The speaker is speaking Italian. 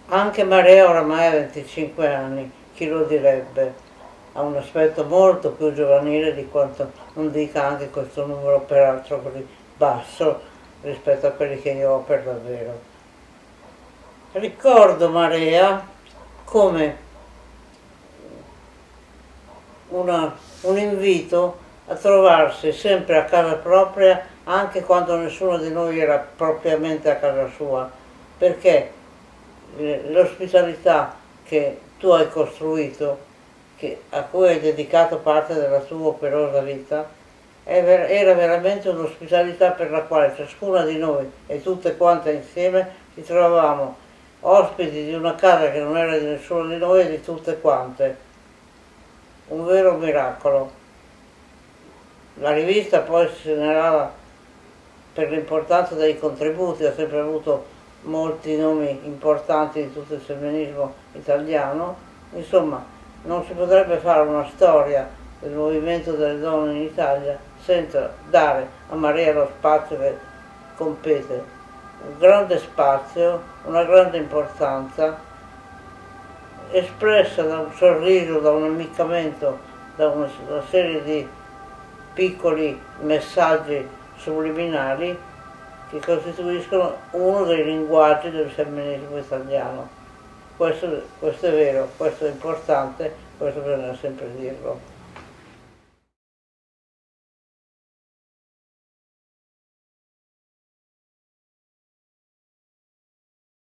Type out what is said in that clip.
Anche Maria oramai ha 25 anni, chi lo direbbe? Ha un aspetto molto più giovanile di quanto non dica anche questo numero peraltro così basso rispetto a quelli che io ho per davvero. Ricordo Maria come un invito a trovarsi sempre a casa propria anche quando nessuno di noi era propriamente a casa sua, perché l'ospitalità che tu hai costruito, a cui hai dedicato parte della tua operosa vita, era veramente un'ospitalità per la quale ciascuna di noi e tutte quante insieme ci trovavamo ospiti di una casa che non era di nessuno di noi e di tutte quante. Un vero miracolo. La rivista poi si segnalava per l'importanza dei contributi, ha sempre avuto molti nomi importanti di tutto il femminismo italiano. Insomma, non si potrebbe fare una storia del movimento delle donne in Italia senza dare a Maria lo spazio che compete. Un grande spazio, una grande importanza, espressa da un sorriso, da un ammiccamento, da una serie di piccoli messaggi subliminali che costituiscono uno dei linguaggi del femminismo italiano. Questo è vero, questo è importante, questo bisogna sempre dirlo.